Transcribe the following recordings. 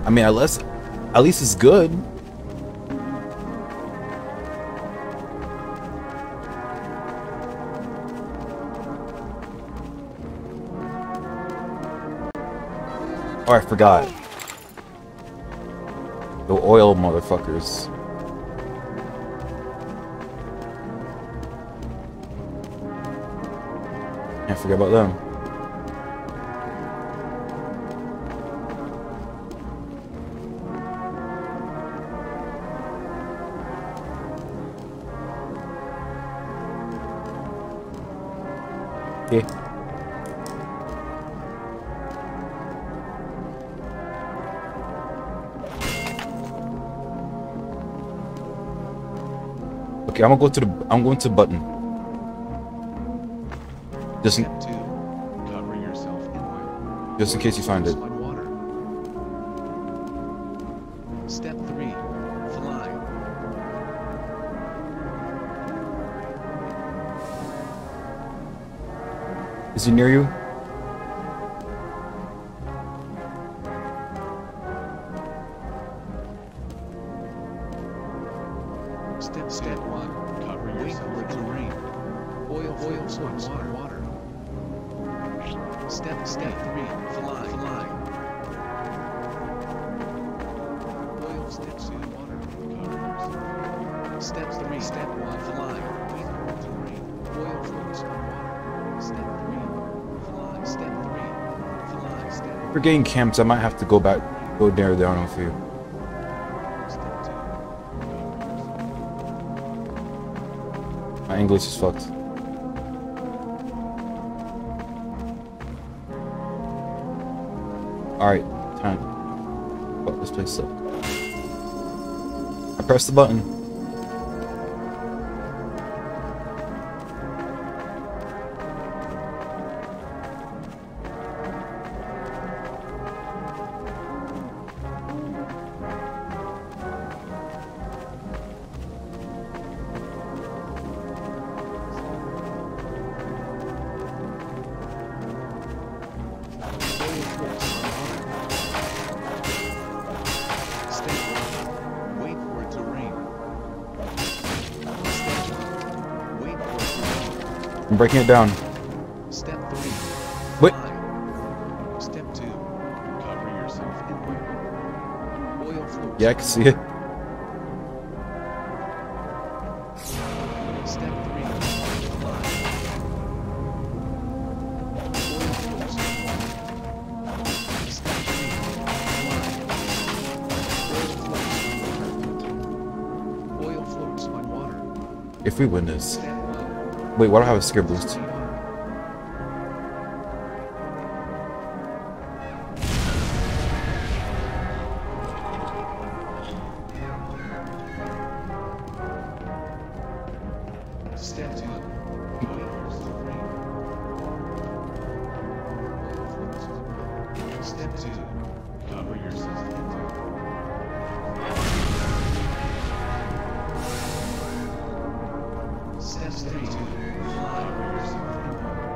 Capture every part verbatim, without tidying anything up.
I mean, at least, at least it's good. Oh, I forgot. The oil motherfuckers. Can't forget about them. Okay. Okay, I'm gonna go to the. I'm going to the button. Just in, Step two, cover yourself in oil. just in case you find it. On water. Step three, fly. Is he near you? Step step one, cover yourself in terrain. Oil oil source on water. Step step three, fly fly. Oil step two, water. Cover yourself. Step three, step one, fly. Wait for terrain. Oil floats on water. Step three, fly. Step three, fly. Step. If we're getting camps, I might have to go back, go near down with you. Step two. My English is fucked. Alright, time. Fuck this place up. I pressed the button. I'm breaking it down. Step three. Wait. Fly. Step two. Cover yourself in oil. Oil floats. Yeah, I can see it. Step three. Fly. Oil floats. Step three. Fly. Oil floats on water. Oil floats on water. If we win this. Step one. Wait, why do I have a scare boost? Step two. Wait for three. Step two. Cover yourself in oil. Step three. Fly over yourself in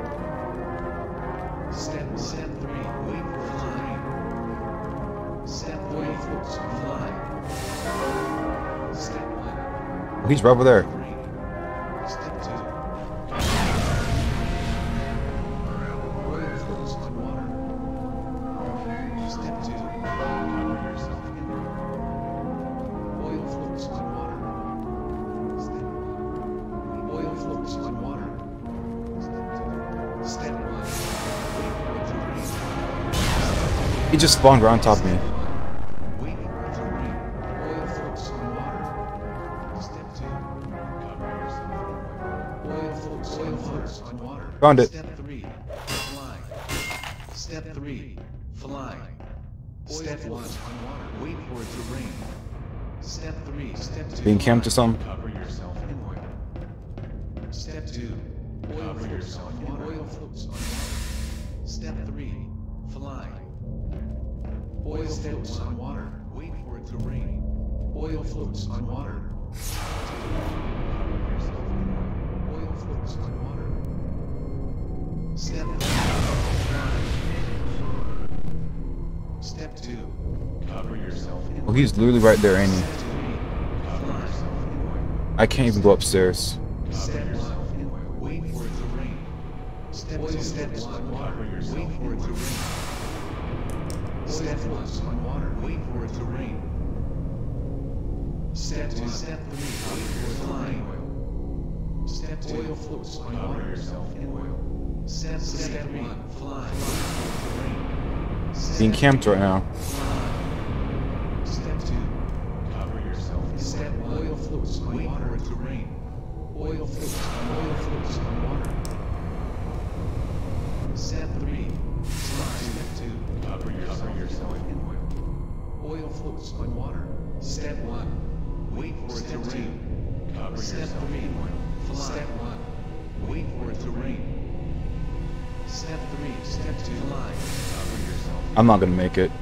oil. Step step three. Wait for flying. Step wait for fly. Step one. Oh, he's right over there. Three. Step two. Oil floats on water. Step two. Cover yourself in oil. Oil floats on water. Step one. Oil floats on water. Step one. Wait for it to rain. He just spawned right on top of me. Wait for it to rain. Oil floats on water. Step two. Cover yourself in oil. Oil floats, oil floats on water. Found it. Step three. Fly. Step three. Fly. Step one. On water. Wait for it to rain. Step three. Step two. Being camped or something? Cover yourself in oil. Step two. Oil Cover yourself in water. Oil floats on water. Step three. Fly. Oil floats on water. Wait for it to rain. Oil floats on water. Cover yourself in oil. Oil floats on water. Step three. Fly. Step two. Cover yourself in Oh, he's literally right there, ain't he? Step three. Cover yourself in oil. I can't even go upstairs. Step one. In oil. Wait for it to rain. Step two. Step one. Water. Wait for it to rain. Step one. On water. Wait for it to rain. Step two. Step three. Wait for it to rain. Step two. Oil floats on water. Yourself in oil. Step step one. Fly. Being camped right now. Step two. Cover yourself. Step one. Oil floats on water. Wait for it to rain. Oil floats on oil floats on water. Step three. Fly. Step two. Cover yourself in oil. Oil floats on water. Step one. Wait for it to rain. Cover Step three. Fly. Step one. Wait for it to rain. Step three. Step two. Fly. Cover yourself. I'm not gonna make it.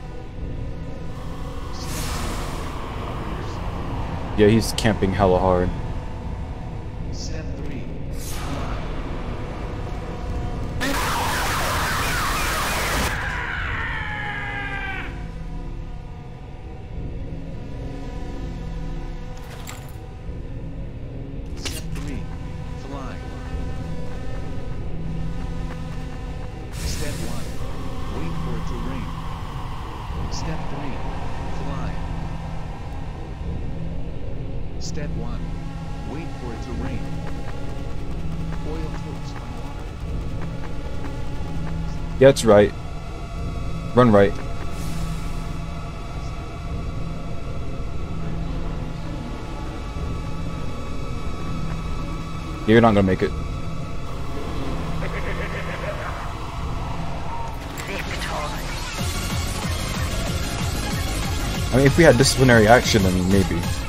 Yeah, he's camping hella hard. Step three. Fly. Step three. Fly. Step one. Wait for it to rain. Step three. Fly. Step one. Wait for it to rain. Oil floats on water. Yeah, that's right. Run right. Yeah, you're not gonna make it. I mean, if we had disciplinary action, then maybe.